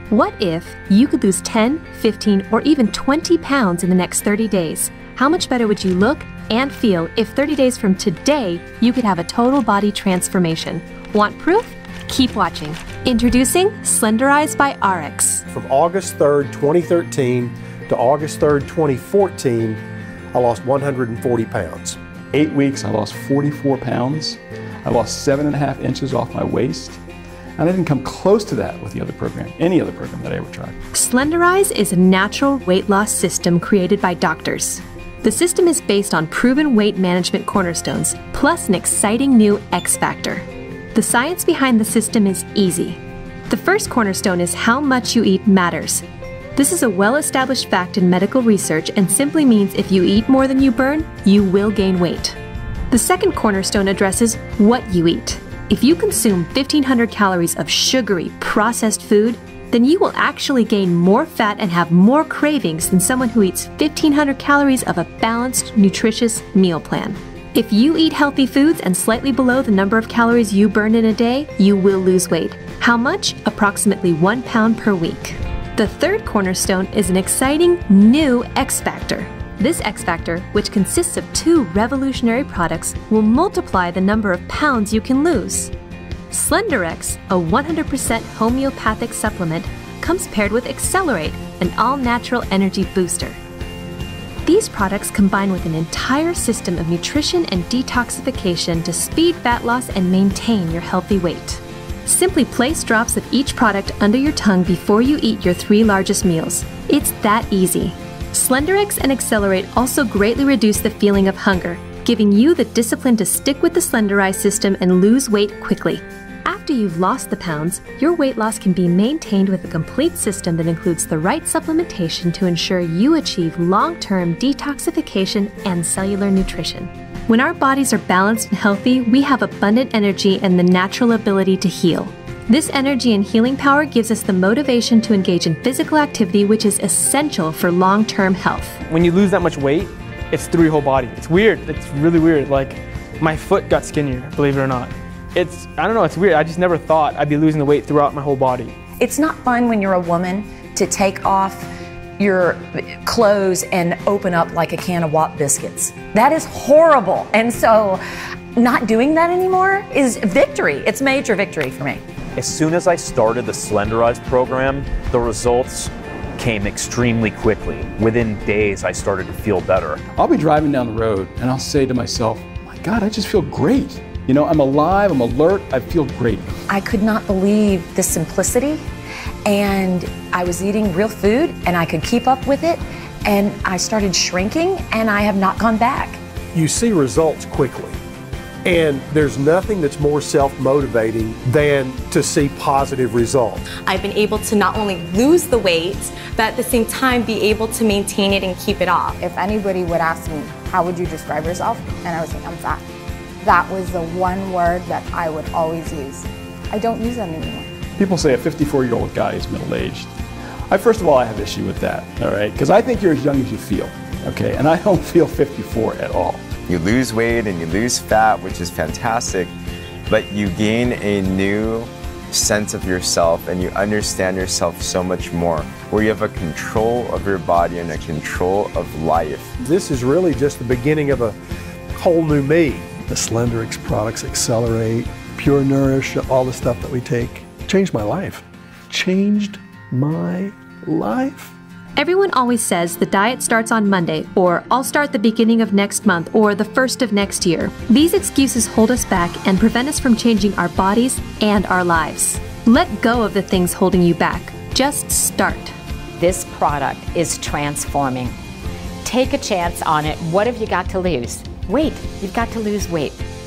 What if you could lose 10, 15, or even 20 pounds in the next 30 days? How much better would you look and feel if 30 days from today you could have a total body transformation? Want proof? Keep watching. Introducing Slenderize by RX. From August 3rd, 2013 to August 3rd, 2014, I lost 140 pounds. 8 weeks, I lost 44 pounds. I lost 7.5 inches off my waist. And I didn't come close to that with the other program, any other program that I ever tried. Slenderize is a natural weight loss system created by doctors. The system is based on proven weight management cornerstones, plus an exciting new X factor. The science behind the system is easy. The first cornerstone is how much you eat matters. This is a well-established fact in medical research and simply means if you eat more than you burn, you will gain weight. The second cornerstone addresses what you eat. If you consume 1,500 calories of sugary, processed food, then you will actually gain more fat and have more cravings than someone who eats 1,500 calories of a balanced, nutritious meal plan. If you eat healthy foods and slightly below the number of calories you burn in a day, you will lose weight. How much? Approximately 1 pound per week. The third cornerstone is an exciting new X factor. This X factor, which consists of 2 revolutionary products, will multiply the number of pounds you can lose. SlenderX, a 100% homeopathic supplement, comes paired with Accelerate, an all-natural energy booster. These products combine with an entire system of nutrition and detoxification to speed fat loss and maintain your healthy weight. Simply place drops of each product under your tongue before you eat your 3 largest meals. It's that easy. SlenderX and Accelerate also greatly reduce the feeling of hunger, giving you the discipline to stick with the Slenderize system and lose weight quickly. After you've lost the pounds, your weight loss can be maintained with a complete system that includes the right supplementation to ensure you achieve long-term detoxification and cellular nutrition. When our bodies are balanced and healthy, we have abundant energy and the natural ability to heal. This energy and healing power gives us the motivation to engage in physical activity, which is essential for long-term health. When you lose that much weight, it's through your whole body. It's weird. It's really weird. Like, my foot got skinnier, believe it or not. I don't know, it's weird. I just never thought I'd be losing the weight throughout my whole body. It's not fun when you're a woman to take off your clothes and open up like a can of WAP biscuits. That is horrible. And so not doing that anymore is victory. It's major victory for me. As soon as I started the Slenderize program, the results came extremely quickly. Within days, I started to feel better. I'll be driving down the road and I'll say to myself, my God, I just feel great. You know, I'm alive, I'm alert, I feel great. I could not believe the simplicity, and I was eating real food and I could keep up with it, and I started shrinking and I have not gone back. You see results quickly, and there's nothing that's more self-motivating than to see positive results. I've been able to not only lose the weight, but at the same time be able to maintain it and keep it off. If anybody would ask me, how would you describe yourself? And I would say, I'm fat. That was the one word that I would always use. I don't use that anymore. People say a 54-year-old guy is middle-aged. First of all, I have issue with that, all right? Because I think you're as young as you feel, okay? And I don't feel 54 at all. You lose weight and you lose fat, which is fantastic, but you gain a new sense of yourself and you understand yourself so much more, where you have a control of your body and a control of life. This is really just the beginning of a whole new me. The SlenderX products, Accelerate, Pure Nourish, all the stuff that we take, changed my life. Changed my life. Everyone always says the diet starts on Monday, or I'll start the beginning of next month, or the first of next year. These excuses hold us back and prevent us from changing our bodies and our lives. Let go of the things holding you back. Just start. This product is transforming. Take a chance on it. What have you got to lose? Weight. You've got to lose weight.